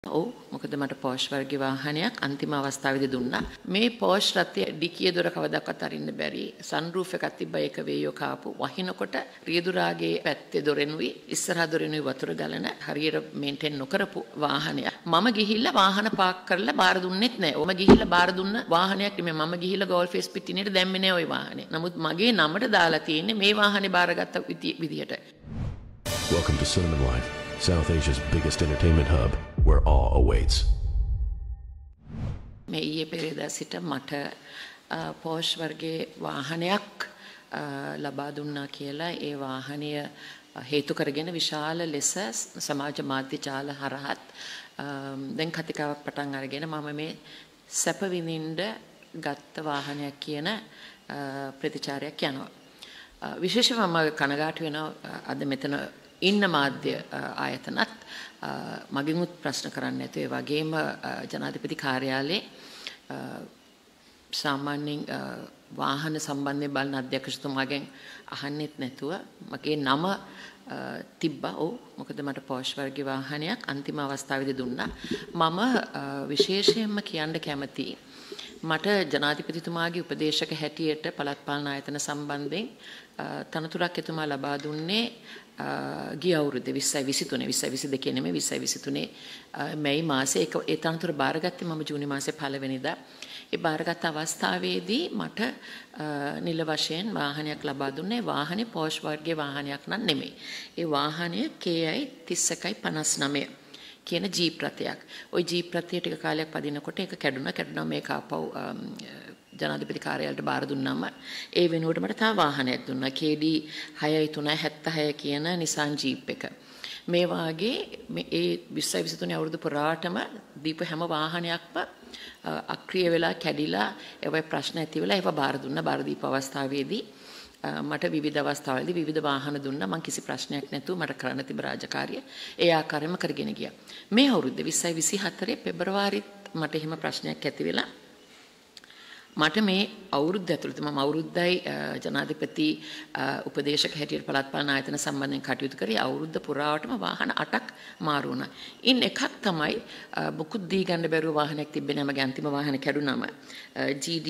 ඔව් මොකද මට පෝෂ් වර්ගයේ වාහනයක් අන්තිම අවස්ථාවේදී දුන්නා. මේ පෝෂ් රථයේ ඩිකිය දොර කවදාවත් අරින්න බැරි සන්රූෆ් එකක් තිබ්බා ඒක වේයෝ කාපු වහිනකොට රියදුරාගේ පැත්තේ දොරෙනුයි ඉස්සරහා දොරෙනුයි වතුර ගලන හරියට මේන්ටේන් නොකරපු වාහනයක්. මම ගිහිල්ලා වාහන පාක් කරලා බාර දුන්නෙත් නැහැ. ඔම ගිහිල්ලා බාර දුන්න වාහනයක් නෙමෙයි. මම ගිහිල්ලා ගෝල්ෆ් ෆේස් පිටිනේට දැම්මේ නැහැ ওই වාහනේ. නමුත් මගේ නමට දාලා තියෙන්නේ මේ වාහනේ බාරගත්ත විදියට. Welcome to Cinema Life, South Asia's biggest entertainment hub, where awe awaits. මේ ඊයේ පෙරේදා සිට මට පෝෂ් වර්ගයේ වාහනයක් ලබා දුන්නා කියලා ඒ වාහනය හේතු කරගෙන විශාල ලෙස සමාජ මාධ්‍ය ජාල හරහත් දැන් කතිකාවක් පටන් අරගෙන මම මේ සැප විඳින්න ගත්ත වාහනයක් කියන ප්‍රතිචාරයක් යනවා. විශේෂයෙන්ම මම කනගාටු වෙනවා අද මෙතන ඉන්න මාධ්‍ය ආයතනත් මගින්ුත් ප්‍රශ්න කරන්නේ නැතුව ඒ වගේම ජනාධිපති කාර්යාලයේ සාමාන්‍යයෙන් වාහන සම්බන්ධයෙන් බලන අධ්‍යක්ෂතුමාගෙන් අහන්නෙත් නැතුව මගේ නම තිබ්බා. ඔව් මොකද මට පෝෂ් වර්ගයේ වාහනයක් අන්තිම අවස්ථාවේදී දුන්නා. මම විශේෂයෙන්ම කියන්න කැමතියි මට ජනාධිපතිතුමාගේ උපදේශක හැටියට පළාත් පාලන ආයතන සම්බන්ධයෙන් තනතුරක් එතුමා ලබා දුන්නේ ගිය අවුරුද්දේ 2023 නෙමෙයි 2023 මැයි මාසේ ඒ තනතුර බාරගත්තේ මම ජූනි මාසේ 1 වෙනිදා. ඒ බාරගත් අවස්ථාවේදී මට නිල වශයෙන් වාහනයක් ලබා දුන්නේ වාහනේ පෝෂ් වර්ගයේ වාහනයක් නම් නෙමෙයි. ඒ වාහනය KI 3159 කියන ජීප් රථයක්. ওই ජීප් රථය ටික කාලයක් පදිනකොට ඒක කැඩුනා මේක ආපහු ජනාධිපති කාර්යාලයට බාර දුන්නාම ඒ වෙනුවට මට තව වාහනයක් දුන්නා KD 6376 කියන Nissan ජීප් එක. මේ වාගේ ඒ 2023 අවුරුදු පුරාටම දීප හැම වාහනයක්ම අක්‍රිය වෙලා කැඩිලා ඒවයි ප්‍රශ්න ඇති වෙලා ඒව බාර දුන්නා. බාර දීප අවස්ථාවේදී මට විවිධ අවස්ථාවලදී විවිධ වාහන දුන්නා. මම කිසි ප්‍රශ්නයක් නැතුව මට කරන්න තිබ්බ රාජකාරිය ඒ ආකාරයෙන්ම කරගෙන ගියා. මේ අවුරුද්දේ 2024 පෙබරවාරිත් මට එහෙම ප්‍රශ්නයක් ඇති වෙලා මට මේ අවුරුද්ද ඇතුළත මම අවුරුද්දයි ජනාධිපති උපදේශක හැටියට පළාත් පාලන ආයතන සම්බන්ධයෙන් කටයුතු කරේ. අවුරුද්ද පුරාවටම වාහන 8ක් මාරු වුණා. ඉන් එකක් තමයි මුකුත් දී ගන්න බැරුව වාහනයක් තිබ්බේ නැහැ. මගේ අන්තිම වාහනේ කැඩුනම GD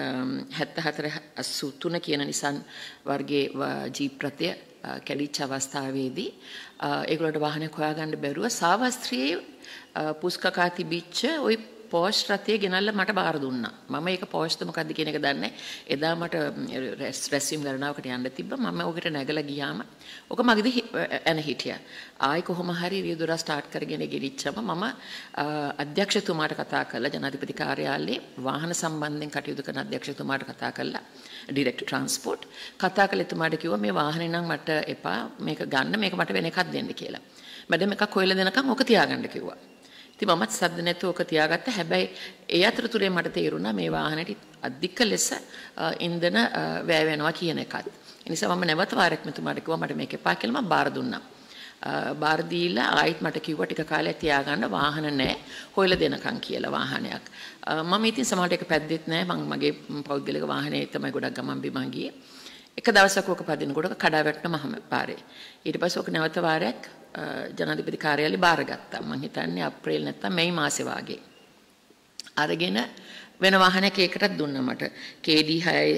7483 කියන Nissan වර්ගයේ ජීප් රථය කැඩිච්ච අවස්ථාවේදී ඒගොල්ලන්ට වාහනයක් හොයාගන්න බැරුව සාවස්ත්‍රියේ පුස්කකා තිබිච්ච ওই පෝෂ් රථය ගෙනල්ලා මට බාර දුන්නා. මම ඒක පෝෂ්ද මොකද්ද කියන එක දන්නේ. එදා මට රැස්වීම් ගණනාවකට යන්න තිබ්බා. මම ඔකට නැගලා ගියාම ඔක මගේදී එන හිටියා. ආයි කොහොම හරි රියදුර ස්ටාර්ට් කරගෙන ගෙනිච්චම මම අධ්‍යක්ෂතුමාට කතා කළා. ජනාධිපති කාර්යාලයේ වාහන සම්බන්ධයෙන් කටයුතු කරන අධ්‍යක්ෂතුමාට කතා කළා. ඩිරෙක්ටර් ට්‍රාන්ස්පෝර්ට් කතා කළා. එතුමාට කිව්වා මේ වාහනේ නම් මට එපා. මේක ගන්න මේක මට වෙන එකක් දෙන්න කියලා. මැඩම් එකක් හොයලා දෙනකම් ඔක තියාගන්න කිව්වා. ඉතින් මමත් සද්ද නැතුව ඔක තියාගත්තා. හැබැයි ඒ අතරතුරේ මට තේරුණා මේ වාහනේට අධික ලෙස ඉන්ධන වැය වෙනවා කියන එකත්. ඒ නිසා මම නැවත වාරයක් මෙතුමාට කිව්වා මට මේක එපා කියලා මම බාර දුන්නා. බාර දීලා ආයෙත් මට කිව්වා ටික කාලයක් තියාගන්න වාහන නැහැ හොයලා දෙනකම් කියලා වාහනයක්. මම ඉතින් සමහරට ඒක පැද්දෙත් නැහැ. මම මගේ පෞද්ගලික වාහනේ තමයි ගොඩක් ගමන් බිමන් ගියේ. එක දවසක් ඔක පදිනකොට කඩා වැටුණා මම පාරේ. ඊට පස්සේ ඔක නැවත වාරයක් ජනාධිපති කාර්යාලය බාරගත්තා. මම හිතන්නේ අප්‍රේල් නැත්නම් මැයි මාසේ වාගේ. අරගෙන වෙන වාහනයක් ඒකටත් දුන්නා මට. KD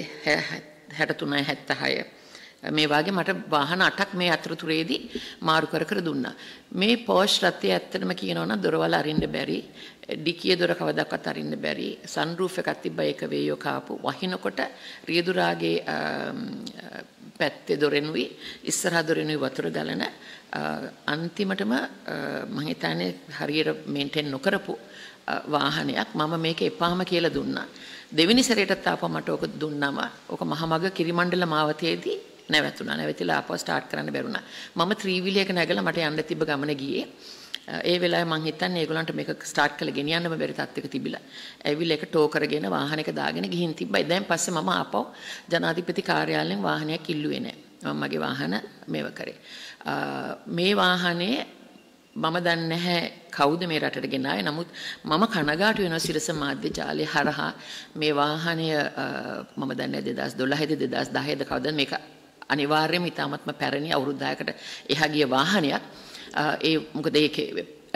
6376 මේ වාගේ මට වාහන 8ක් මේ අතරතුරේදී මාරු කර දුන්නා. මේ පෝෂ් රථය ඇත්තටම කියනවා නම් දොරවල් අරින්න බැරි, ඩිකිය දොර කවදාවත් අරින්න බැරි, සන්රූෆ් එකක් තිබ්බා ඒක වේයෝ කාපු වහිනකොට රියදුරාගේ පැත්තේ දොරෙනුයි ඉස්සරහා දොරෙනුයි වතුර ගලන අන්තිමටම මම හිතන්නේ හරියට මේන්ටේන් නොකරපු වාහනයක්. මම මේක එපාම කියලා දුන්නා. දෙවෙනි සැරේටත් ආපහු මට ඕක දුන්නාම ඕක මහමග කිරිමණ්ඩල මාවතේදී නැවතුණා. නැවතිලා ආපහු ස්ටාර්ට් කරන්න බැරුණා. මම 3 wheel එක නැගලා මට යන්න තිබ්බ ගමන ගියේ. ඒ වෙලාවේ මං හිතන්නේ ඒගොල්ලන්ට මේක ස්ටාර්ට් කරලා ගෙනියන්නම බැරි තත්ත්වයක තිබිලා. ඇවිල්ලා ඒක ටෝ කරගෙන වාහනයක දාගෙන ගිහින් තිබ්බා. දැන් පස්සේ මම ආපහු ජනාධිපති කාර්යාලයෙන් වාහනයක් ඉල්ලුවේ නැහැ. මම මගේ වාහන මේව කරේ. මේ වාහනේ මම දන්නේ නැහැ කවුද මේ රටට ගෙනාවේ. නමුත් මම කනගාටු වෙනවා සිරස මාධ්‍ය ජාලය හරහා මේ වාහනය මම දන්නේ 2012 2010 කවදාද මේක අනිවාර්යයෙන්ම ඉතාමත්ම පැරණි අවුරුදු 10කට එහා ගිය වාහනයක්. ඒ මොකද ඒකේ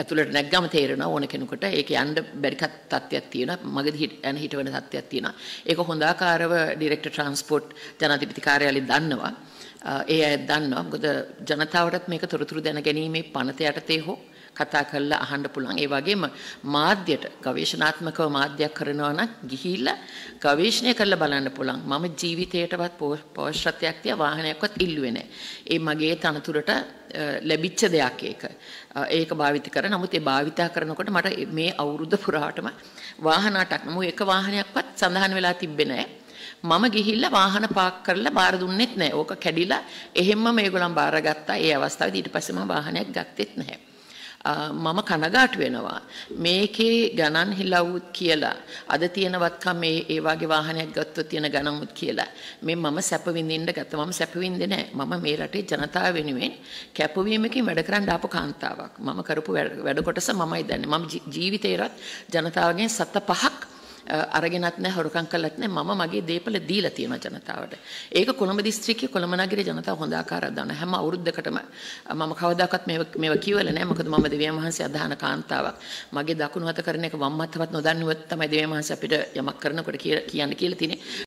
ඇතුළට නැග්ගම තේරෙනවා ඕන කෙනෙකුට ඒක යන්න බැරි තත්ත්වයක් තියෙනවා මගදී යන හිටවන තත්ත්වයක් තියෙනවා ඒක හොඳ ආකාරව ඩිරෙක්ටර් ට්‍රාන්ස්පෝර්ට් ජනාධිපති කාර්යාලය දන්නවා ඒ අය දන්නවා මොකද ජනතාවටත් මේක තොරතුරු දැනගැනීමේ පනත යටතේ හෝ කතා කරලා අහන්න පුළුවන් ඒ වගේම මාධ්‍යයට ගවේෂණාත්මකව මාධ්‍යයක් කරනවා නම් ගිහිල්ලා ගවේෂණය කරලා බලන්න පුළුවන් මම ජීවිතේටවත් පෞෂත්වයක් තියා වාහනයක්වත් ඉල්ලුවේ නැහැ ඒ මගේ තනතුරට ලැබිච්ච දෙයක් ඒක භාවිත කර නමුත් ඒ භාවිතා කරනකොට මට මේ අවුරුද්ද පුරාටම වාහන 8ක් නමුත් එක වාහනයක්වත් සඳහන් වෙලා තිබ්බේ නැහැ මම ගිහිල්ලා වාහන පාක් කරලා බාර දුන්නෙත් නැහැ ඕක කැඩිලා එහෙම්ම මේගොල්ලන් බාරගත්තා ඒ අවස්ථාවේදී ඊට පස්සේ මම වාහනයක් ගත්තෙත් නැහැ මම කනගාටු වෙනවා මේකේ ගණන් හිලවුත් කියලා අද තියෙනවත්කම් ඒ වගේ වාහනයක් ගත්තොත් තියෙන ගණන්ුත් කියලා මේ මම සැප විඳින්න ගත්තා මම සැප විඳින්නේ නැහැ මම මේ රටේ ජනතාව වෙනුවෙන් කැපවීමකින් වැඩ කරන්න ආපු කාන්තාවක් මම කරපු වැඩ කොටස මමයි දන්නේ මම ජීවිතේරත් ජනතාවගෙන් 7-5ක් අරගෙනත් නැහැ හොරකම් කළත් නැහැ මම මගේ දීපල දීලා තියෙනවා ජනතාවට. ඒක කොළඹ දිස්ත්‍රික්කයේ කොළඹ නගරේ ජනතාව හොඳ ආකාරයක් දන්නවා. හැම අවුරුද්දකටම මම කවදාකවත් මේව කියවලා නැහැ. මොකද මම දෙවියන් වහන්සේ අදහන කාන්තාවක්. මගේ දකුණු අත කරන එක වම් අතවත් නොදන්නවත් තමයි දෙවියන් වහන්සේ අපිට යමක් කරනකොට කියන්න කියලා තියෙන්නේ.